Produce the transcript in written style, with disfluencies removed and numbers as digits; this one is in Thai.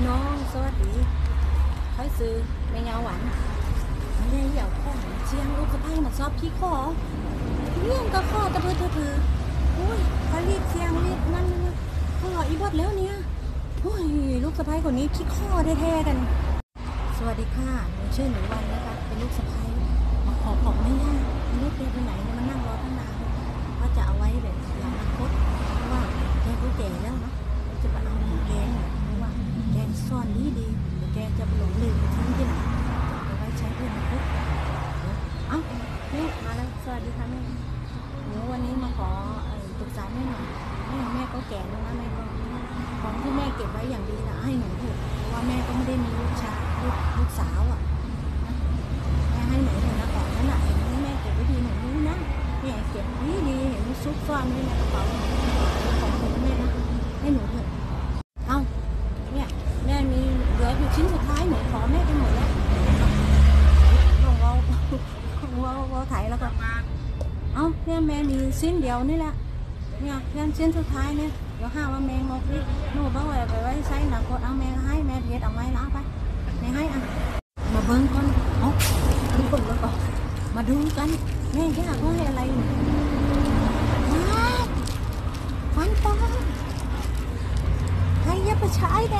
น้องสวัสดีค่อยซื้อไม่ยาวหวานมันเลยอยากข้อเชียงลูกกระไพ่มาซอบขี้คอเรื่องก็ข้อตะเพืออุ้ยพารีบเชียงรีบนั่นพ่ออีบดแล้วเนี่ยอุ้ยลูกสะใภ้คนนี้ขี้ข้อแท้ๆกันสวัสดีค่ะหนูชื่อหนูวันนะคะเป็นลูกสะใภ้มาขอของไม่ยากลูกแกไปไหนเนี่ยมานั่งรอตั้งนานว่าจะเอาไว้แบบอนาคตเพราะว่าแกก็แก่แล้วเนาะจะไปเอาของแกเพราะว่าแกซ่อนดีเดี๋ยวแกจะหลงลืมทิ้งที่ไหนเอาไว้ใช้เพื่ออนาคตเอ้าแม่มาแล้วสวัสดีค่ะแม่หนูวันนี้มาขอปรึกษาแม่หน่อยแม่ก็แก่แล้วนะแม่ก็ของที่แม่เก็บไว้อย่างดีนะให้หนูเถอะเพราะว่าแม่ก็ไม่ได้มีลูกสาวอ่ะแม่ให้หนูเถอะนะของนั้นเห็นแม่เก็บไว้ดีหนูรู้นะแม่เก็บดีเห็นซุกซ่อนไว้ในกระเป๋าของหนูแม่นะให้หนูเถอะเอ้าเนี่ยแม่มีเหลืออยู่ชิ้นสุดท้ายหนูขอแม่ไปหมดแล้วลองเราถ่ายแล้วก็เอ้าเนี่ยแม่มีชิ้นเดียวนี่แหละเนี่ยเพื่อนชิ้นสุดท้ายเนี่ยเดี๋ยวห้าว่าแมงงกนี่หนูบอกว่าไปไว้ใช้หนักกดเอาแมงให้แม่เทียดเอาไว้ล้าไปแม่ให้มาเบิ้งก่อนดูก่อนแล้วก็มาดูกันแม่ยากว่าอะไรฟันปลอมใครจะไปใช้แก